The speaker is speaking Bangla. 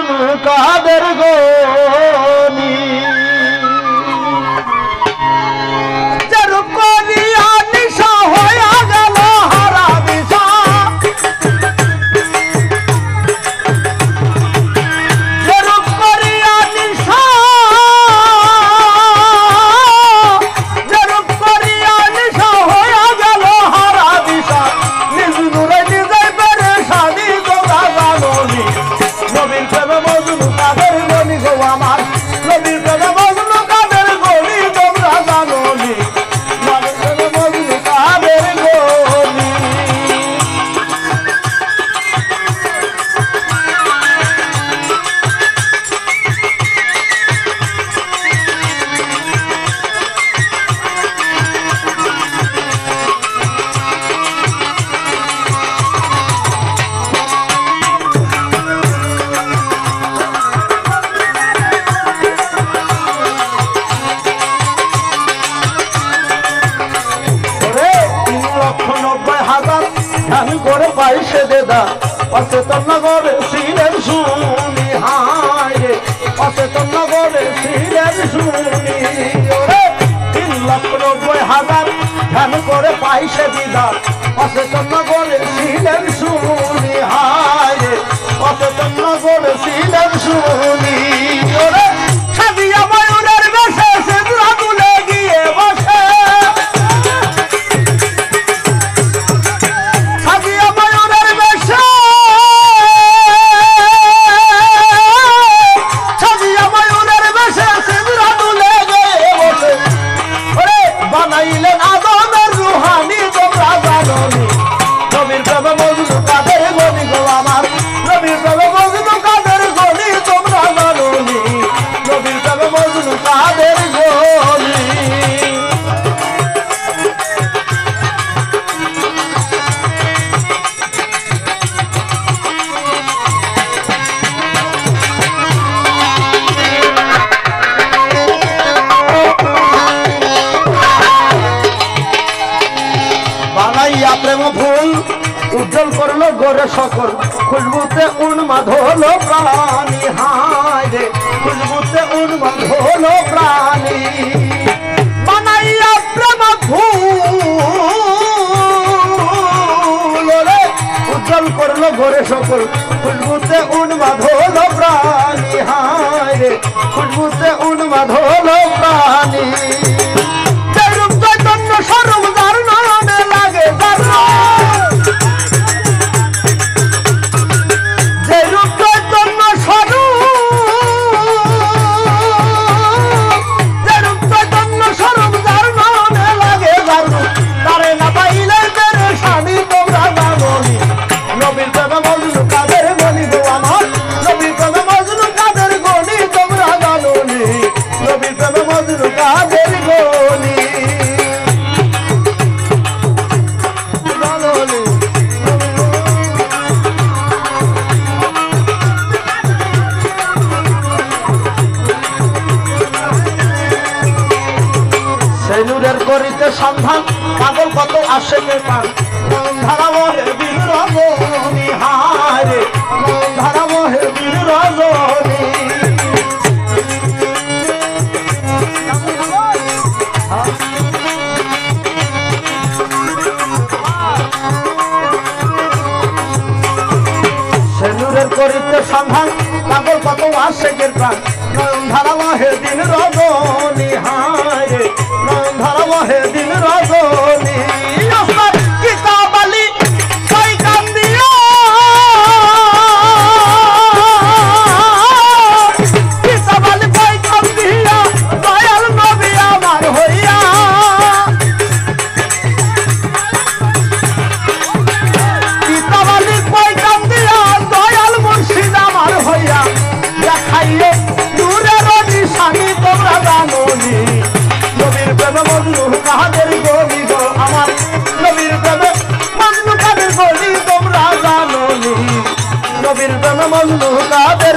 মজনু কাদের গনি অচেতন নগরে ছিলেন শুনি হায় রে অচেতন নগরে ছিলেন শুনি 3,90,000 ধ্যান করে পাইছে দিদার অচেতন নগরে ছিলেন শুনি হায় রে অচেতন নগরে ছিলেন শুনি সাজিয়া ময়ূরের বেশে সেদুরা তুলে গিয়ে বসে উজ্জ্বল করলো গোরে সকল খুশবুতে উন্মাদ হলো প্রাণী হায় রে খুশবুতে উন্মাদ হলো প্রাণী বানাইয়া প্রেম ফুল রে উজ্জ্বল করলো গোরে সকল খুশবুতে উন্মাদ হলো প্রাণী হায় রে খুশবুতে উন্মাদ হলো প্রাণী যেরূপ চৈতন্য স্বরূপ যার নয়নে লাগে যার করিতে সন্ধান পাগল কত আসে পান ধারা মহে বীর রজনী হায় রে ধারা মহে বীর রজনী সেনুরের করিতে সন্ধান পাগল কত আসে প্রাণ ধারা মহে দিন রজনী হায় রে ধারা মহে দিন রজনী কিতাবালি কই কান্দিয়া কিতাবালি কই কান্দিয়া দয়াল নবী আমার হইয়া কিতাবালি কই কান্দিয়া দয়াল মুর্শিদ আমার হইয়া দেখাইয়ে দূরের নিশানি তোমরা জানোনি নবীর প্রেমে মজনু কাদের গলি গো আমার নবীর প্রেমে মজনু কাদের গলি তোমরা জানোনি নবীর প্রেমে মজনু কাদের